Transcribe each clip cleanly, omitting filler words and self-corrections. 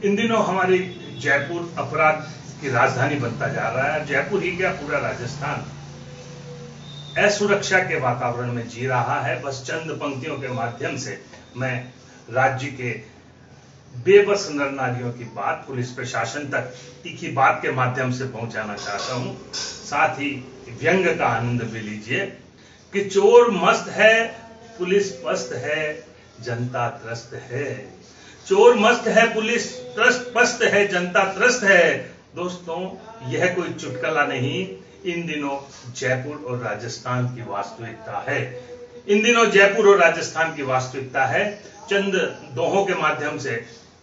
इन दिनों हमारे जयपुर अपराध की राजधानी बनता जा रहा है। जयपुर ही क्या, पूरा राजस्थान असुरक्षा के वातावरण में जी रहा है। बस चंद पंक्तियों के माध्यम से मैं राज्य के बेबस नर नारियों की बात पुलिस प्रशासन तक तीखी बात के माध्यम से पहुंचाना चाहता हूं। साथ ही व्यंग का आनंद भी लीजिए कि चोर मस्त है, पुलिस पस्त है, जनता त्रस्त है। चोर मस्त है, पुलिस पस्त है, जनता त्रस्त है। दोस्तों, यह कोई चुटकुला नहीं, इन दिनों जयपुर और राजस्थान की वास्तविकता है। इन दिनों जयपुर और राजस्थान की वास्तविकता है। चंद दोहों के माध्यम से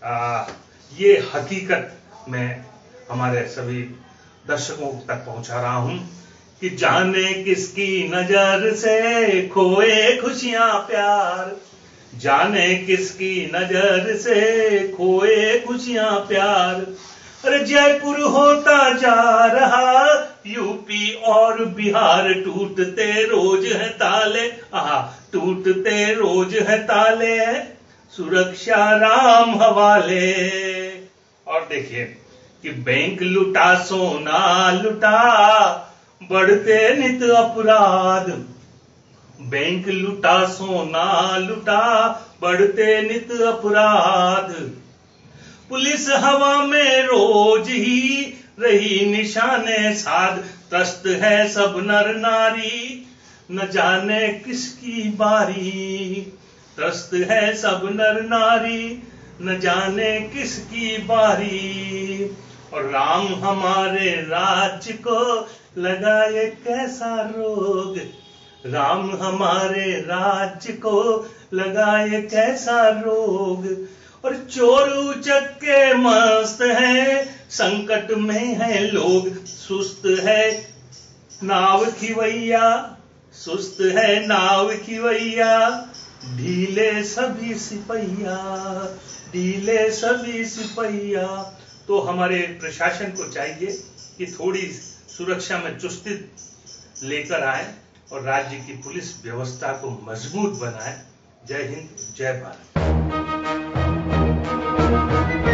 ये हकीकत मैं हमारे सभी दर्शकों तक पहुंचा रहा हूं कि जाने किसकी नजर से खोए खुशियां प्यार, जाने किसकी नजर से खोए खुशियां प्यार। अरे जयपुर होता जा रहा यूपी और बिहार, टूटते रोज है ताले, टूटते रोज है ताले, सुरक्षा राम हवाले। और देखिए कि बैंक लुटा सोना लुटा, बढ़ते नित अपराध। बैंक लुटा सोना लुटा, बढ़ते नित अपराध। पुलिस हवा में रोज ही रही निशाने साध, त्रस्त है सब नर नारी, न जाने किसकी बारी। त्रस्त है सब नर नारी, न जाने किसकी बारी। और राम हमारे राज्य को लगाए कैसा रोग, राम हमारे राज्य को लगाए कैसा रोग। और चोर उचक्के मस्त है, संकट में है लोग, सुस्त है नाव खिवैया, सुस्त है नाव खिवैया, ढीले सभी सिपहिया, ढीले सभी सिपहिया। तो हमारे प्रशासन को चाहिए कि थोड़ी सुरक्षा में चुस्ती लेकर आए और राज्य की पुलिस व्यवस्था को मजबूत बनाए। जय हिंद, जय भारत।